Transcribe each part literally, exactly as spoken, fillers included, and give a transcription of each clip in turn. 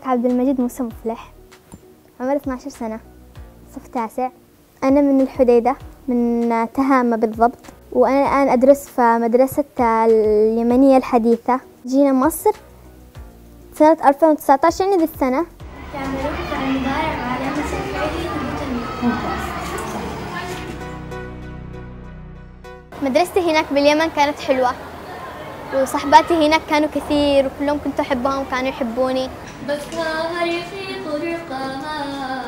معك عبد المجيد موسى مفلح، عمري اثني عشر سنة، صف تاسع. أنا من الحديدة، من تهامة بالضبط، وأنا الآن أدرس في مدرسة اليمنية الحديثة. جينا مصر سنة ألفين وتسعة عشر يعني ذي السنة. تعملون في المضارع وعلامة الفعل ممتاز. مدرستي هناك باليمن كانت حلوة، وصحباتي هناك كانوا كثير وكلهم كنت أحبهم وكانوا يحبوني. بكار في طرقها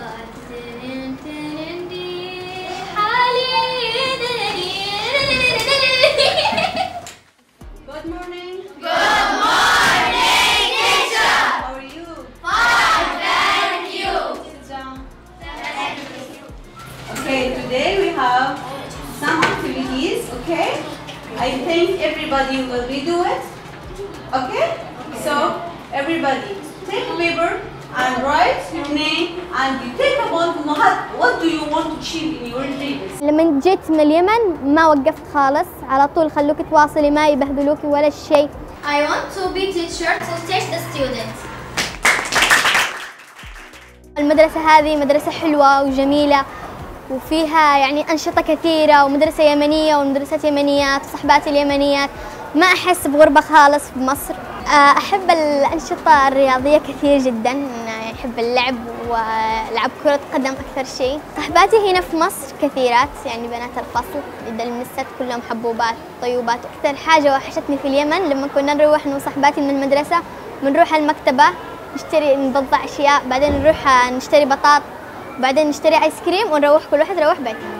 Good morning. Good morning, teacher. How are you? Fine, thank you. Sit down. Okay, today we have some activities, okay? I think everybody will be do it. Okay? So, everybody take paper and write your name and you think about what do you want to achieve in your dreams. لما جيت من اليمن ما وقفت خالص، على طول خلوك تواصلي، ما يبهدلوكي ولا شيء. I want to be teacher to teach the students. المدرسة هذه مدرسة حلوة وجميلة وفيها يعني أنشطة كثيرة، ومدرسة يمنية والمدرسات يمنيات وصحباتي اليمنيات، ما أحس بغربة خالص في مصر. أحب الأنشطة الرياضية كثير جدا، أحب اللعب ولعب كرة قدم أكثر شيء. صحباتي هنا في مصر كثيرات، يعني بنات الفصل إذا المست كلهم حبوبات طيوبات. أكثر حاجة وحشتني في اليمن لما كنا نروح أنا وصحباتي من المدرسة بنروح المكتبة نشتري نبضع أشياء، بعدين نروح نشتري بطاط، بعدين نشتري آيس كريم ونروح كل واحد يروح بيته.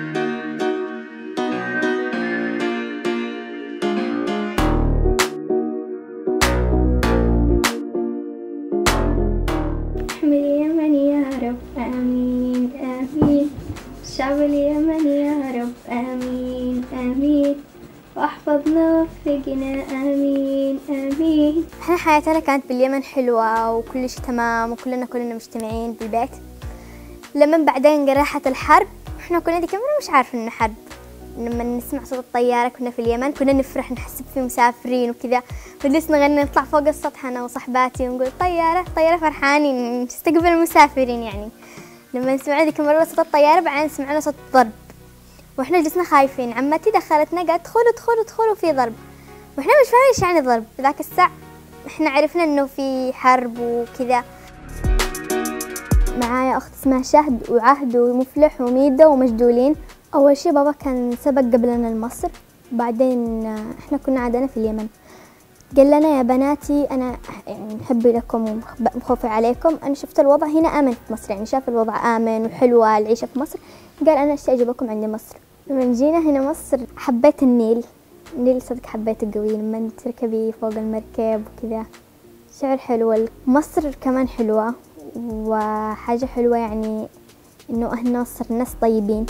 احمي اليمن يا رب آمين آمين، الشعب اليمني يا رب آمين آمين، واحفظنا ووفقنا آمين آمين. احنا حياتنا كانت باليمن حلوة وكل شيء تمام وكلنا كلنا مجتمعين بالبيت. لما بعدين راحت الحرب احنا كنا دي كمان مش عارفين انه حرب. لما نسمع صوت الطيارة كنا في اليمن كنا نفرح نحسب في مسافرين وكذا، ونجلس نغني نطلع فوق السطح انا وصحباتي ونقول طيارة طيارة فرحانين نستقبل المسافرين يعني. لما سمعنا ذيك مرة صوت الطيارة بعدين سمعنا صوت ضرب واحنا جلسنا خايفين. عمتي دخلتنا قالت ادخلوا ادخلوا ادخلوا في ضرب، واحنا مش فاهمين ايش يعني ضرب. في ذاك الساعة احنا عرفنا انه في حرب وكذا. معايا اخت اسمها شهد وعهد ومفلح وميدة ومجدولين. اول شي بابا كان سبق قبلنا لمصر، بعدين احنا كنا عادنا في اليمن. قال لنا يا بناتي انا يعني محبي لكم ومخوفي عليكم، انا شفت الوضع هنا امن في مصر، يعني شاف الوضع امن وحلوة العيشة في مصر. قال انا ايش تعجبكم عندي مصر. لما جينا هنا مصر حبيت النيل، النيل صدق حبيته قوي. لما تركبي فوق المركب وكذا شعور حلو. مصر كمان حلوة وحاجة حلوة يعني إنه أهل مصر ناس طيبين.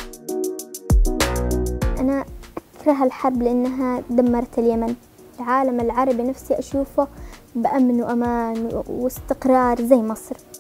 أنا أكره الحرب لأنها دمرت اليمن. العالم العربي نفسي أشوفه بأمن وأمان واستقرار زي مصر.